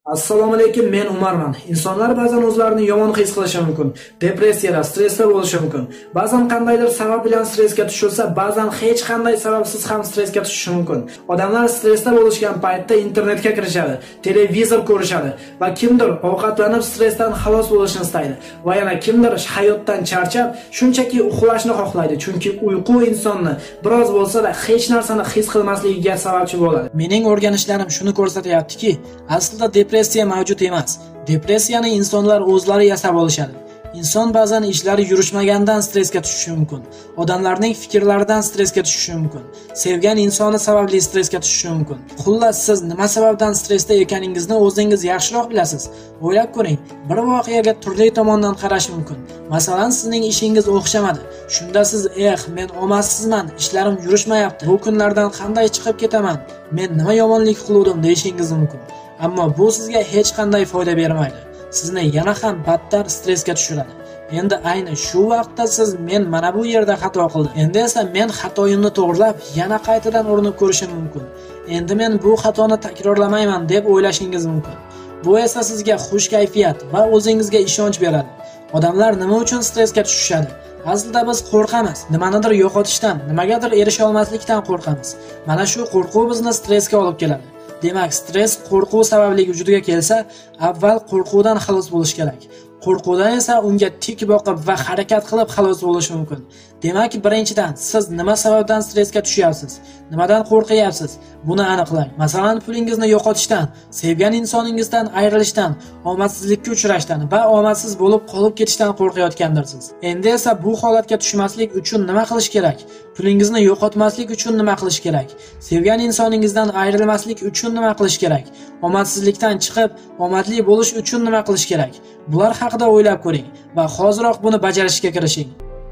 Assalomu alaykum, men Umarman. Insonlar ba'zan o'zlarini yomon his qilishi mumkin. Depressiyada, stressda bo'lishi mumkin. Ba'zan qandaydir sabab bilan stressga tushilsa, ba'zan hech qanday sababsiz ham stressga tushishi mumkin. Odamlar stressda bo'lishgan paytda internetga kirishadi, televizor ko'rishadi va kimdir ovqatlanib stressdan xalos bo'lishni istaydi. Va yana kimdir hayotdan charchab, shunchaki uxlashni xohlaydi, chunki uyqu insonni biroz bo'lsa-da hech narsani his qilmasligiga sababchi bo'ladi. Mening o'rganishlarim shuni ko'rsatyaptiki, aslida depressiya mavjud emas. Depressiyani insonlar o'zlari yasab olishadi. Inson ba'zan ishlari yurishmagandan stressga tushishi mumkin. Odamlarning fikrlaridan stressga tushishi mumkin. Sevgan insoni sababli stressga tushishi mumkin. Xullas, siz nima sababdan stressda ekaningizni o'zingiz yaxshiroq bilasiz. O'ylab ko'ring, bir voqeaga turli tomondan qarash mumkin. Masalan, sizning ishingiz o'xshamadi. Shunda siz, men omadsizman, ishlarim yurishmayapti. Bu kunlardan qanday chiqib ketaman? Men nima yomonlik qildim deyishingiz mumkin. Ammo bu sizga hech qanday foyda bermaydi. Sizni yana ham battar stressga tushiradi. Endi ayni shu vaqtda siz men mana bu yerda xato qildim. Endi esa men xatoyimni to'g'rilab, yana qaytadan urinib ko'rishim mumkin. Endi men bu xatoni takrorlamayman deb o'ylashingiz mumkin. Bu esa sizga xush kayfiyat va o'zingizga ishonch beradi. Odamlar nima uchun stressga tushishadi? Aslida biz qo'rqamiz. Nimanidir yo'qotishdan, nimagadir erisha olmaslikdan qo'rqamiz. Mana shu qo'rquv bizni stressga olib keladi. Demak, stress qo'rquv sababli vujudiga kelsa, avval qo'rquvdan xalos bo'lish kerak. Qo'rquvdan esa unga tik boqib va harakat qilib xalos bo'lish mumkin. Demak, birinchidan, siz nima sababdan stressga tushyapsiz? Nimadan qo'rqyapsiz? Buni aniqlang. Masalan, pulingizni yo'qotishdan, sevgan insoningizdan ayrilishdan, omadsizlikka uchrashdan va omadsiz bo'lib qolib ketishdan qo'rqayotgandirsiz. Endi esa bu holatga tushmaslik uchun nima qilish kerak? Pulingizni yo'qotmaslik uchun nima qilish kerak? Sevgan insoningizdan ayrilmaslik uchun nima qilish kerak? Omadsizlikdan chiqib, omadli bo'lish uchun nima qilish kerak? Bular haqida o'ylab ko'ring va hoziroq buni bajarishga kirishing.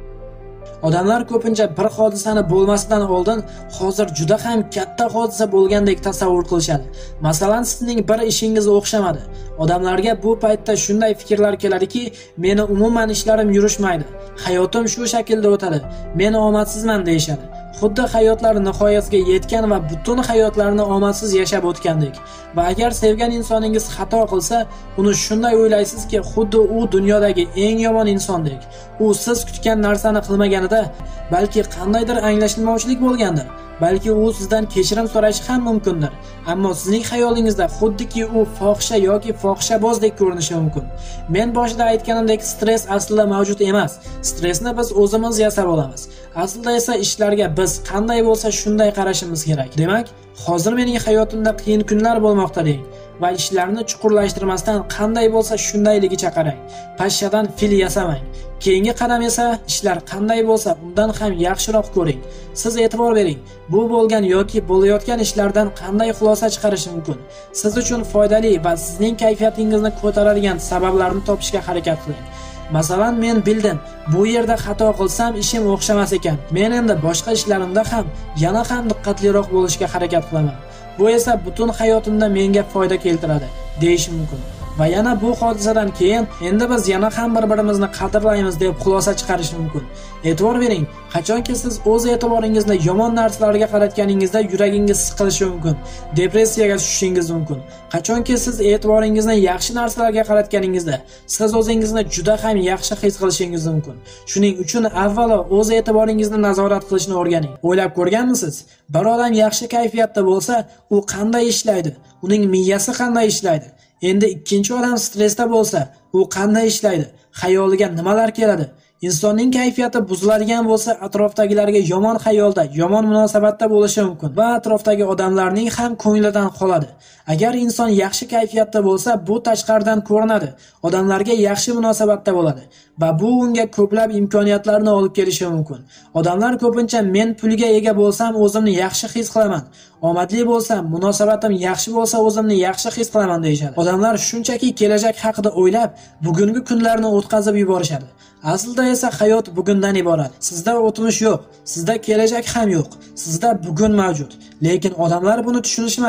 Odamlar ko'pincha bir hodisani bo'lmasidan oldin hozir juda ham katta hodisa bo'lgandek tasavvur qilishadi. Masalan, sizning bir ishingiz o'xshamadi. Odamlarga bu paytda shunday fikrlar keladiki, meni umuman ishlarim yurishmaydi. Hayotim shu shaklda o'tadi. Men omadsizman deyishadi. Xuddi hayotlari nihoyasiga yetgan va butun hayotlarini omadsiz yashab o'tgandek. Va agar sevgan insoningiz xato qilsa, uni shunday o'ylaysizki, xuddi u dunyodagi eng yomon insondek. U siz kutgan narsani qilmaganida, balki qandaydir anglashilmovchilik bo'lgandir. Balki u sizdan kechirim so'rashi ham mumkindir. Ammo sizning xayolingizda xuddiki u fohisha yoki fohishabozdek ko'rinishi mumkin. Men boshida aytganimdek, stress aslida mavjud emas. Stressni biz o'zimiz yasab olamiz. Aslida esa ishlarga biz qanday bo'lsa shunday qarashimiz kerak. Demak, hozir mening hayotimda qiyin kunlar bo'lmoqda deng va ishlarni chuqurlashtirmasdan qanday bo'lsa shundayligicha qarang. Pashshadan fil yasamang. Keyingi qadam esa ishlar qanday bo'lsa undan ham yaxshiroq ko'ring. Siz e'tibor bering. Bu bo'lgan yoki bo'layotgan ishlardan qanday xulosa chiqarish mumkin? Siz uchun foydali va sizning kayfiyatingizni ko'taradigan sabablarni topishga harakat qiling. Masalan, men bildim, bu yerda xato qilsam ishim o'xshamas ekan. Men endi boshqa ishlarimda ham yana ham diqqatliroq bo'lishga harakat qilaman. Bu esa butun hayotimda menga foyda keltiradi, deyish mumkin. Va yana bu hodisadan keyin endi biz yana ham bir-birimizni qadrlaymiz deb xulosa chiqarish mumkin. E'tibor bering, qachonki siz o'z e'tiboringizni yomon narsalarga qaratganingizda yuragingiz siqilishi mumkin, depressiyaga tushishingiz mumkin. Qachonki siz e'tiboringizni yaxshi narsalarga qaratganingizda, siz o'zingizni juda ham yaxshi his qilishingiz mumkin. Shuning uchun avvalo o'z e'tiboringizni nazorat qilishni o'rganing. O'ylab ko'rganmisiz? Bir odam yaxshi kayfiyatda bo'lsa, u qanday ishlaydi? Uning miyasi qanday ishlaydi? Endi ikkinchi odam stressda bo'lsa, u qanday ishlaydi? Xayoliga nimalar keladi? Insonning kayfiyati buziladigan bo'lsa, atrofdagilarga yomon xayolda, yomon munosabatda bo'lishi mumkin va atrofdagi odamlarning ham ko'nglidan qoladi. Agar inson yaxshi kayfiyatda bo'lsa, bu tashqaridan ko'rinadi. Odamlarga yaxshi munosabatda bo'ladi va bu unga ko'plab imkoniyatlarni olib kelishi mumkin. Odamlar ko'pincha men pulga ega bo'lsam, o'zimni yaxshi his qilaman. Omadli bo'lsam, munosabatim yaxshi bo'lsa, o'zimni yaxshi his qilaman deyishadi. Odamlar shunchaki kelajak haqida o'ylab, bugungi kunlarni o'tkazib yuborishadi. Aslida esa hayot bugundan iborat. Sizda o'tmish yo'q, sizda kelajak ham yo'q. Sizda bugun mavjud. Lekin odamlar buni tushunishmaydi.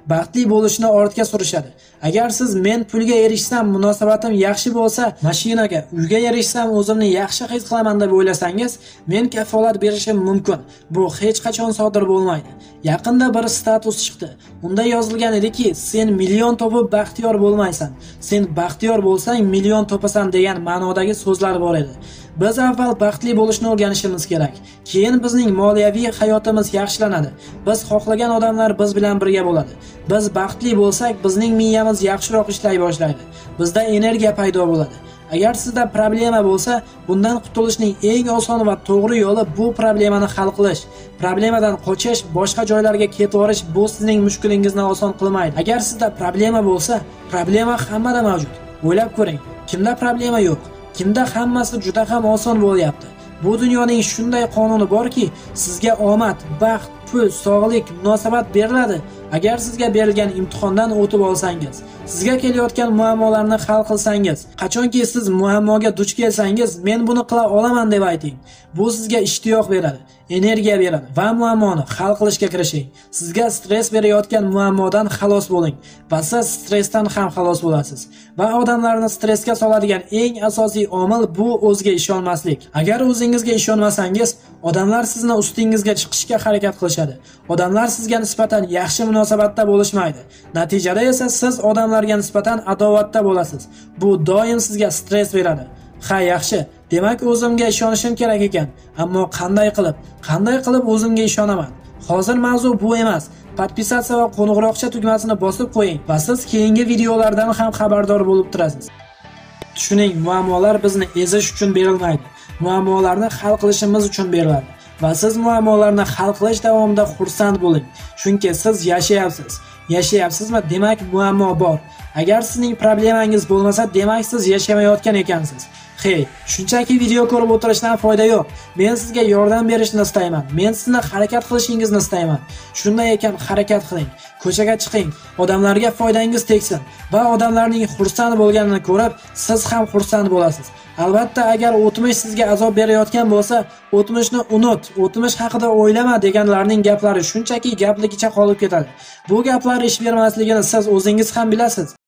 baxtli bo'lishni ortga surishadi. Agar siz men pulga erishsam, munosabatim yaxshi bo'lsa, mashinaga, uyga erishsam o'zimni yaxshi his qilaman deb o'ylasangiz, men kafolat berishim mumkin. Bu hech qachon sodir bo'lmaydi. Yaqinda bir status chiqdi. Unda yozilgan ediki, sen million topib baxtiyor bo'lmaysan. Sen baxtiyor bo'lsang million topasan degan ma'nodagi so'zlar bor edi. Biz avval baxtli bo'lishni o'rganishimiz kerak. Keyin bizning moliyaviy hayotimiz yaxshilanadi. Biz xohlagan odamlar biz bilan birga bo'ladi. Biz baxtli bo'lsak, bizning miyamiz yaxshiroq ishlay boshlaydi. Bizda energiya paydo bo'ladi. Agar sizda problema bo'lsa, bundan qutulishning eng oson va to'g'ri yo'li bu problemani hal qilish. Problemadan qochish, boshqa joylarga ketib bu sizning mushkulingizni oson qilmaydi. Agar sizda problema bo'lsa, problema hammada mavjud. O'ylab ko'ring, kimda problema yo'q? Kimda hammasi juda ham oson bo'lyapti. Bu dunyoning shunday qonuni borki, sizga omad, baxt, pul, sog'lik, munosabat beriladi. Agar sizga berilgan imtihondan o'tib olsangiz, sizga kelayotgan muammolarni hal qilsangiz, qachonki siz muammoga duch kelsangiz, men buni qila olaman deb ayting. Bu sizga ishtiyoq beradi, energiya beradi va muammoni hal qilishga kirishing. Sizga stress berayotgan muammodan xalos bo'ling va siz stressdan ham xalos bo'lasiz. Va odamlarni stressga soladigan eng asosiy omil bu o'ziga ishonmaslik. Agar o'zingizga ishonmasangiz, odamlar sizni ustingizga chiqishga harakat qilishadi. Odamlar sizga nisbatan yaxshi munosabatda bo'lishmaydi. Natijada esa siz odamlarga nisbatan adovatda bo'lasiz. Bu doim sizga stress beradi. Ha, yaxshi. Demak, o'zimga ishonishim kerak ekan. Ammo qanday qilib o'zimga ishonaman? Hozir mavzu bu emas. Podpisatsiya va qo'ng'iroqcha tugmasini bosib qo'ying va siz keyingi videolardan ham xabardor bo'lib turasiz. Tushuning, muammolar bizni ezish uchun berilmaydi. Muammolarni hal qilishimiz uchun beriladi. Va siz muammolarni hal qilish davomida xursand bo'ling. Chunki siz yashayapsiz. Yashayapsizmi? Demak, muammo bor. Agar sizning problemangiz bo'lmasa, demak siz yashamayotgan ekansiz. Hey, shunchaki video ko'rib o'tirishdan foyda yo'q. Men sizga yordam berishni istayman. Men sizni harakat qilishingizni istayman. Shunday ekan, harakat qiling. Ko'chaga chiqing. Odamlarga foydangiz tegsin va odamlarning xursand bo'lganini ko'rib, siz ham xursand bo'lasiz. Albatta, agar o'tmish sizga azob berayotgan bo'lsa, o'tmishni unut, o'tmish haqida o'ylama deganlarning gaplari shunchaki gapligicha qolib ketadi. Bu gaplar ish bermasligini siz o'zingiz ham bilasiz.